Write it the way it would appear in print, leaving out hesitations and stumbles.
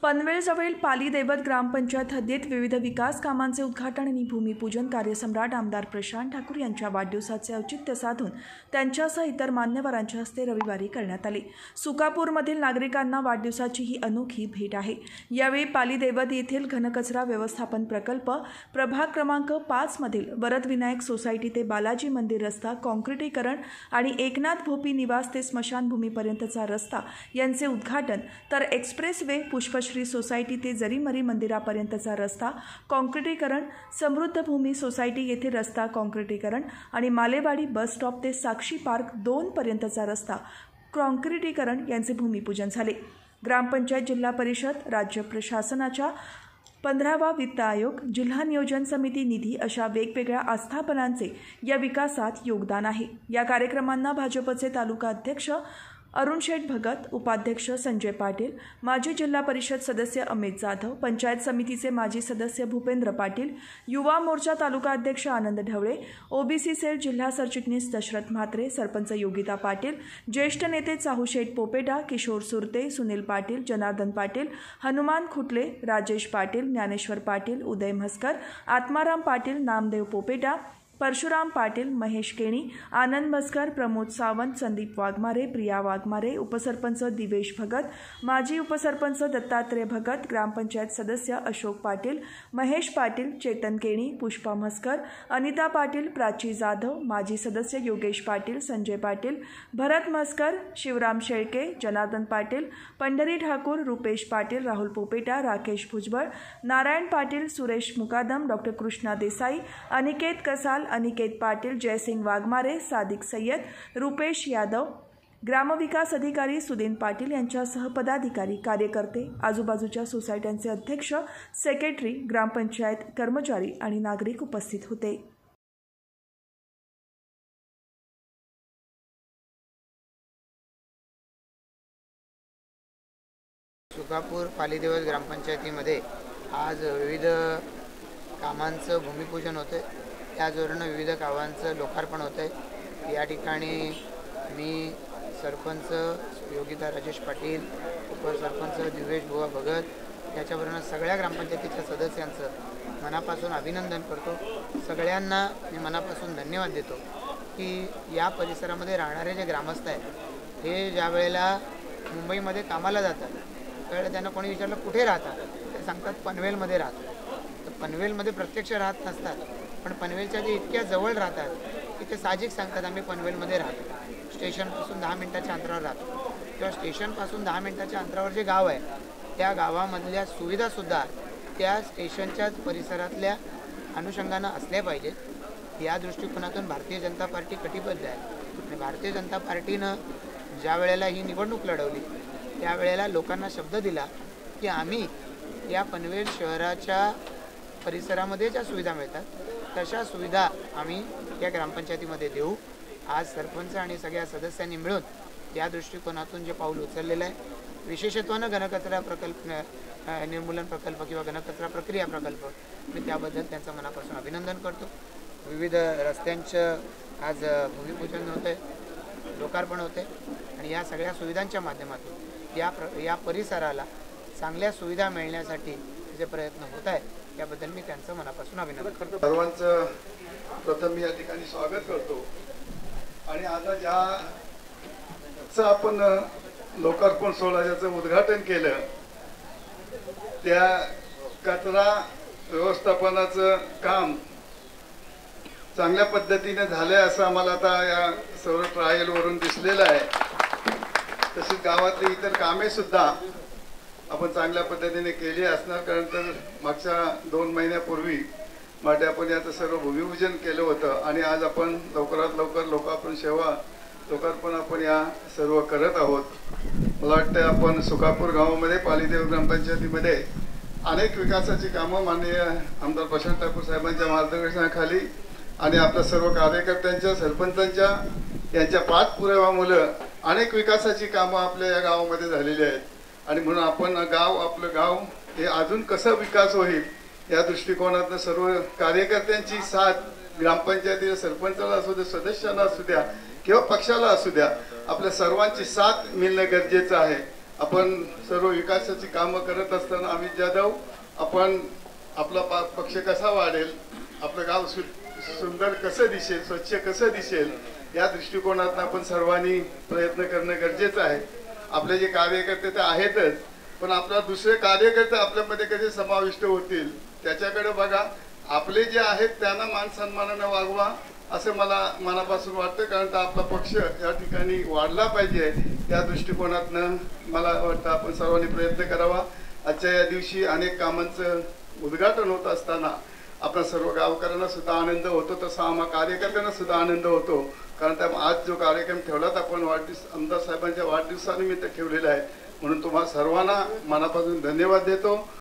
पनवेलजवळील पाली दैवत ग्रामपंचायत हद्दीत विविध विकास कामांचे उद्घाटन आणि भूमिपूजन कार्यसम्राट आमदार प्रशांत ठाकूर यांच्या वाढदिवसाचे औचित्य साधून त्यांच्यासह इतर मान्यवरांच्या हस्ते रविवारी करण्यात आले। सुकापूरमधील नागरिकांना वाढदिवसाची ही अनोखी भेट आहे। यावेळी पाली दैवत येथील घनकचरा व्यवस्थापन प्रकल्प प्रभाग क्रमांक 5 मधील वरदविनायक सोसायटी ते बालाजी मंदिर रस्ता काँक्रिटीकरण आणि एकनाथ भोपी निवास ते स्मशानभूमीपर्यंतचा रस्ता यांचे उद्घाटन, तर एक्सप्रेस वे पुष्पश्री सोसायटी ते जरीमरी मंदिरापर्यंतचा रस्ता काँक्रिटीकरण, समृद्ध भूमी सोसायटी येथे रस्ता काँक्रिटीकरण आणि मालेवाडी बस स्टॉप ते साक्षी पार्क 2 पर्यंतचा रस्ता काँक्रिटीकरण यांचे भूमिपूजन झाले। ग्रामपंचायत, जिल्हा परिषद, राज्य प्रशासनाच्या 15वा वित्त आयोग, जिल्हा नियोजन समिती निधी अशा वेगवेगळ्या आस्थापनांचे या विकासात योगदान आहे। या कार्यक्रमांना भाजपचे तालुका अध्यक्ष अरुण शेठ भगत, उपाध्यक्ष संजय पाटील, माजी जिल्हा परिषद सदस्य अमित जाधव, पंचायत समितीचे माजी सदस्य भूपेंद्र पाटील, युवा मोर्चा तालुका अध्यक्ष आनंद ढवळे, ओबीसी सेल जिल्हा सरचिटणीस दशरथ म्हात्रे, सरपंच योगिता पाटील, ज्येष्ठ नेते चाहूशेठ पोपेटा, किशोर सुरते, सुनील पाटील, जनार्दन पाटील, हनुमान खुटले, राजेश पाटील, ज्ञानेश्वर पाटील, उदय म्हस्कर, आत्माराम पाटील, नामदेव पोपेटा, परशुराम पाटील, महेश केणी, आनंद म्हस्कर, प्रमोद सावंत, संदीप वाघमारे, प्रिया वाघमारे, उपसरपंच दिवेश भगत, माजी उपसरपंच दत्तात्रय भगत, ग्रामपंचायत सदस्य अशोक पाटील, महेश पाटील, चेतन केणी, पुष्पा म्हस्कर, अनिता पाटील, प्राची जाधव, माजी सदस्य योगेश पाटील, संजय पाटील, भरत म्हस्कर, शिवराम शेळके, जनार्दन पाटील, पंढरी ठाकूर, रुपेश पाटील, राहुल पोपेटा, राकेश भुजबळ, नारायण पाटील, सुरेश मुकादम, डॉ कृष्णा देसाई, अनिकेत कसाल, अनिकेत पाटील, जयसिंग वाघमारे, सादिक सय्यद, रुपेश यादव, ग्रामविकास अधिकारी सुदीन पाटील यांच्यासह पदाधिकारी, कार्यकर्ते, आजूबाजूच्या सोसायट्यांचे अध्यक्ष, सेक्रेटरी, ग्रामपंचायत कर्मचारी आणि नागरिक उपस्थित होते। सुकापूर पाली दैवत ग्रामपंचायतीमध्ये आज विविध कामांचं भूमिपूजन होते। त्याचबरोबर विविध कामांचं लोकार्पण होते। या ठिकाणी मी सरपंच योगिता राजेश पाटील, उपसरपंच दिवेश बुवा भगत याच्याबरोबर सगळ्या ग्रामपंचायतीच्या सदस्यांचं मनापासून अभिनंदन करतो। सगळ्यांना मी मनापासून धन्यवाद देतो की या परिसरामध्ये राहणारे जे ग्रामस्थ आहेत हे ज्या वेळेला मुंबईमध्ये कामाला जातात त्यावेळेला त्यांना कोणी विचारलं कुठे राहतात, ते सांगतात पनवेलमध्ये राहतात। तर पनवेलमध्ये प्रत्यक्ष राहत नसतात, पण पनवेलच्या जे इतक्या जवळ राहतात की ते साहजिक सांगतात आम्ही पनवेलमध्ये राहतो, स्टेशनपासून 10 मिनिटाच्या अंतरावर राहतो। किंवा स्टेशनपासून 10 मिनिटाच्या अंतरावर जे गाव आहे त्या गावामधल्या सुविधासुद्धा त्या स्टेशनच्याच परिसरातल्या अनुषंगानं असल्या पाहिजेत। या दृष्टिकोनातून भारतीय जनता पार्टी कटिबद्ध आहे। आणि भारतीय जनता पार्टीनं ज्या वेळेला ही निवडणूक लढवली त्यावेळेला लोकांना शब्द दिला की आम्ही या पनवेल शहराच्या परिसरामध्ये ज्या सुविधा मिळतात तशा सुविधा आम्ही या ग्रामपंचायतीमध्ये देऊ। आज सरपंच आणि सगळ्या सदस्यांनी मिळून या दृष्टिकोनातून जे पाऊल उचललेलं आहे, विशेषत्वानं घनकचरा प्रकल्प निर्मूलन प्रकल्प किंवा घनकचरा प्रक्रिया प्रकल्प, मी त्याबद्दल त्यांचं मनापासून अभिनंदन करतो। विविध रस्त्यांचं आज भूमिपूजन होते, लोकार्पण होते आणि या सगळ्या सुविधांच्या माध्यमातून या परिसराला चांगल्या सुविधा मिळण्यासाठी जे प्रयत्न होत आहेत त्याबद्दल मी त्यांचं मनापासून अभिनंदन करतो। सर्वांचं प्रथम या ठिकाणी स्वागत करतो आणि आता ज्याचं आपण लोकार्पण सोहळ्याचं उद्घाटन केलं त्या कचरा व्यवस्थापनाचं काम चांगल्या पद्धतीने झालंय असं आम्हाला आता या सर्व ट्रायलवरून दिसलेलं आहे। तसेच गावातली इतर कामे सुद्धा आपण चांगल्या पद्धतीने केली असणार, कारण तर मागच्या 2 महिन्यापूर्वी माटे आपण याचं सर्व भूमिपूजन केलं होतं आणि आज आपण लवकरात लवकर लोकार्पण सेवा लोकार्पण आपण या सर्व करत आहोत। मला वाटतं आपण सुकापूर गावामध्ये पाली दैवत ग्रामपंचायतीमध्ये अनेक विकासाची कामं माननीय आमदार प्रशांत ठाकूर साहेबांच्या मार्गदर्शनाखाली आणि आपल्या सर्व कार्यकर्त्यांच्या, सरपंचांच्या यांच्या पाठपुराव्यामुळे अनेक विकासाची कामं आपल्या या गावामध्ये झालेली आहेत। आणि म्हणून आपण आपलं गाव हे अजून कसं विकास होईल या दृष्टिकोनातून सर्व कार्यकर्त्यांची साथ, ग्रामपंचायतीच्या सरपंचाला असू द्या, सदस्यांना असू द्या किंवा पक्षाला असू द्या, आपल्या सर्वांची साथ मिळणं गरजेचं आहे। आपण सर्व विकासाची कामं करत असताना अमित जाधव आपण आपला पक्ष कसा वाढेल, आपलं गाव सुंदर कसं दिसेल, स्वच्छ कसं दिसेल, या दृष्टिकोनातून आपण सर्वांनी प्रयत्न करणं गरजेचं आहे. आपले जे कार्यकर्ते ते आहेतच, पण आपला दुसरे कार्यकर्ते आपल्यामध्ये कसे समाविष्ट होतील त्याच्याकडे बघा. आपले जे आहेत त्यांना मान सन्मानाने वागवा असं मला मनापासून वाटतं, कारण तर आपला पक्ष या ठिकाणी वाढला पाहिजे. त्या दृष्टिकोनातनं मला वाटतं आपण सर्वांनी प्रयत्न करावा. आजच्या या दिवशी अनेक कामांचं उद्घाटन होत असताना आपल्या सर्व गावकऱ्यांना सुद्धा आनंद होतो, तसा आम्हा कार्यकर्त्यांना सुद्धा आनंद होतो. कारण त्या आज जो कार्यक्रम ठेवलात आपण आमदार साहेबांच्या वाढदिवसानिमित्त ठेवलेला आहे, म्हणून तुम्हाला सर्वांना मनापासून धन्यवाद देतो.